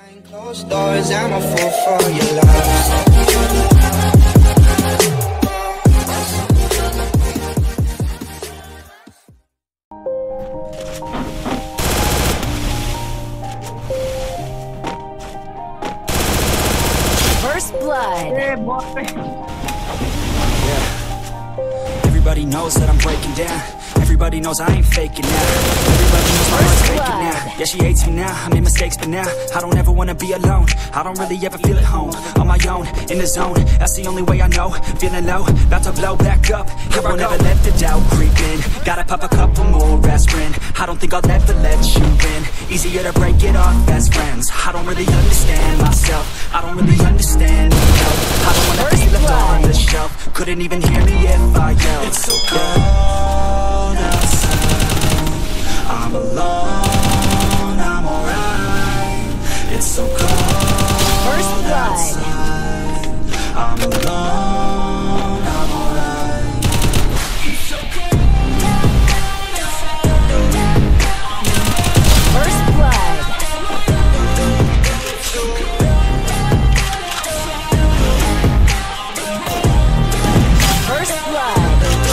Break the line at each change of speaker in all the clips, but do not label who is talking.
Behind closed doors, I'm a fool for your love.
First blood.
Yeah. Everybody knows that I'm breaking down. Everybody knows I ain't faking now. Everybody knows my heart's faking now. Yeah, she hates me now, I made mistakes but now I don't ever wanna be alone. I don't really ever feel at home. On my own, in the zone, that's the only way I know. Feeling low, about to blow back up. Here I won't ever let the doubt creep in. Gotta pop a couple more aspirin. I don't think I'll ever let you in. Easier to break it off best friends. I don't really understand myself. I don't really understand help. I don't wanna be left on the shelf. Couldn't even hear me if I yelled. It's so cold outside. I'm alone, I'm alright. It's so cold.
First blood.
Outside. I'm alone, I'm alright. It's so cold.
First blood. First blood.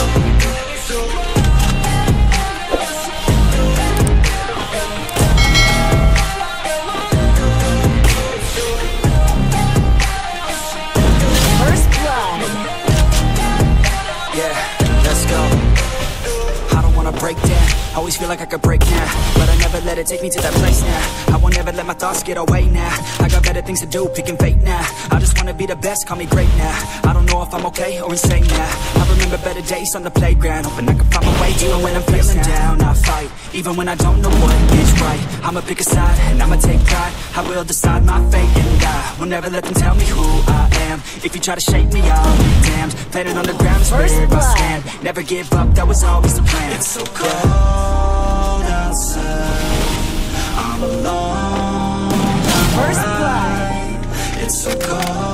Break down, always feel like I could break now, but I never let it take me to that place now. I won't ever let my thoughts get away now. I got better things to do, picking fate now. I just wanna be the best, call me great now. I don't know if I'm okay or insane now. I remember better days on the playground, hoping I could find my way. Even when I'm feeling down, I fight. Even when I don't know what is right, I'ma pick a side and I'ma take pride. I will decide my fate and I will never let them tell me who I am. If you try to shape me, I'll be damned. Planet on the ground is where I stand. Never give up, that was always the plan. It's so cold outside. I'm alone.
First blood.
It's so cold.